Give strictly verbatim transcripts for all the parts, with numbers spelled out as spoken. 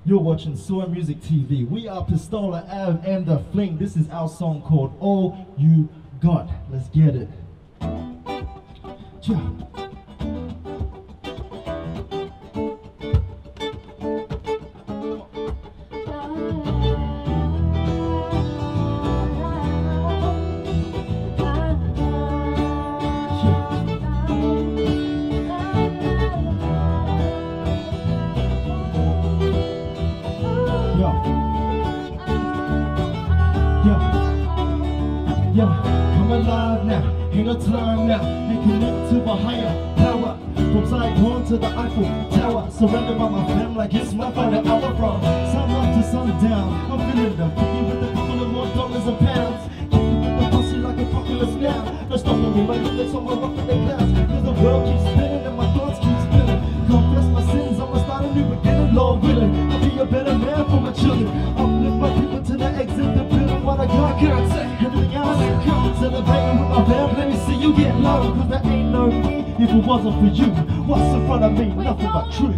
You're watching Soar Music T V. We are Pistola Ave and The Fling. This is our song called All You Got. Let's get it. Yeah. Yeah, come alive now, ain't no time now, and connect to a higher power. From Saigon to the Eiffel Tower, surrounded by my fam like it's my final hour. From sunrise to sundown, I'm feeling them, kicking with a couple of more dollars and pounds. Kicking with the posse like a populous now. No stopping me, my limits on my rock with the clouds. Cause the world keeps spinning and my thoughts keep spinning. Confess my sins, I'ma start a new beginning, Lord willing. I'll be a better man for my children. Uplift my people to the exit, the building what I got. Can't say everything else. Celebrating with my fam, let me see you get low. Cause there ain't no me if it wasn't for you. What's in front of me? Nothing but truth.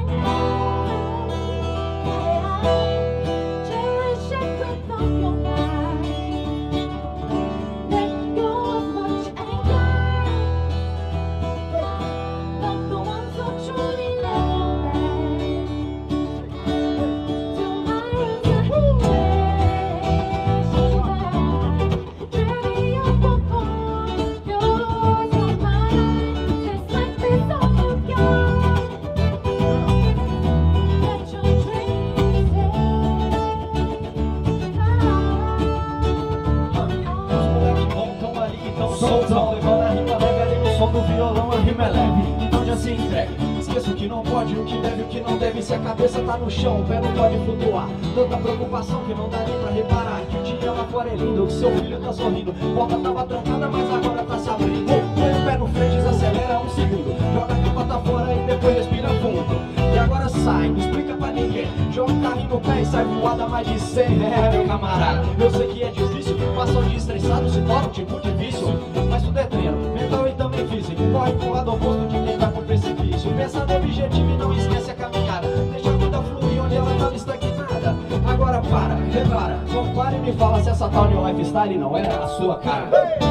Soltão, levando a rima leve ali no som do violão, a rima é leve, então já se entregue. Esqueça o que não pode, o que deve, o que não deve. Se a cabeça tá no chão, o pé não pode flutuar. Tanta preocupação que não dá nem pra reparar. Que o dia lá fora é lindo, que seu filho tá sorrindo. Porta tava trancada, mas agora tá se abrindo. Põe o pé no freio, desacelera um segundo. Joga a capa tá fora e depois respira fundo. E agora sai, não explica pra ninguém. Joga o carrinho no pé e sai voada mais de cem. É, meu camarada, eu sei que é difícil. Passar o dia estressado se torna um tipo de vício. Mas tudo é treino, mental e também físico. Corre pro lado oposto de quem tá com precipício. Pensa no objetivo e não esquece a caminhada. Deixa a vida fluir onde ela tava estagnada. Agora para, repara, compara e me fala se essa tal new lifestyle não era a sua cara.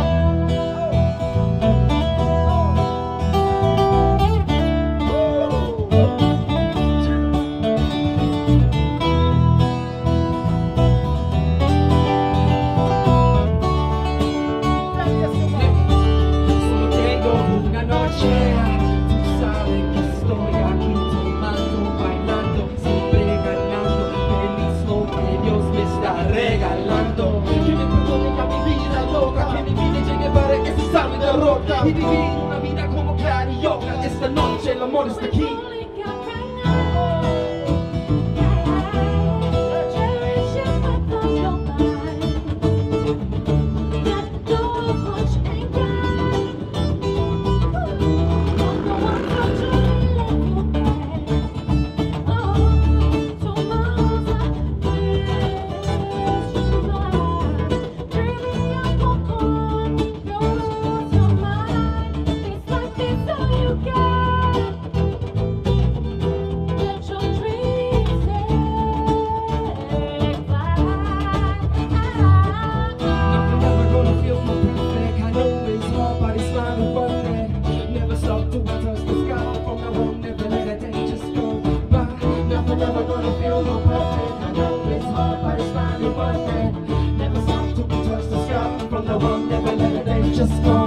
Y vivir una vida como carioca. Esta noche el amor está aquí. Just go.